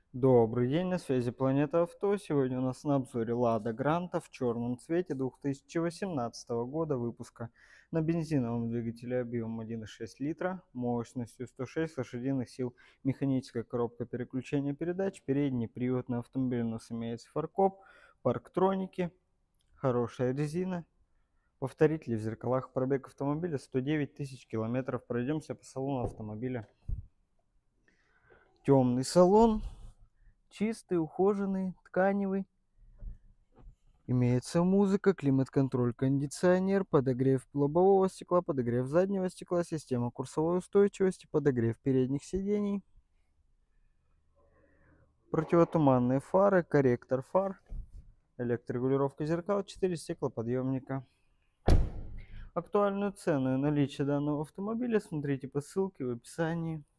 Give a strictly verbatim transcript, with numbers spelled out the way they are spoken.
Добрый день, на связи Планета Авто. Сегодня у нас на обзоре Лада Гранта в черном цвете две тысячи восемнадцатого года выпуска на бензиновом двигателе объемом один и шесть литра, мощностью сто шесть лошадиных сил, механическая коробка переключения передач, передний привод. На автомобиле у нас имеется фаркоп, парктроники, хорошая резина, повторители в зеркалах. Пробег автомобиля сто девять тысяч километров. Пройдемся по салону автомобиля. Темный салон. Чистый, ухоженный, тканевый. Имеется музыка, климат-контроль, кондиционер, подогрев лобового стекла, подогрев заднего стекла, система курсовой устойчивости, подогрев передних сидений, противотуманные фары, корректор фар, электрорегулировка зеркал, четыре стеклоподъемника. Актуальную цену и наличие данного автомобиля смотрите по ссылке в описании.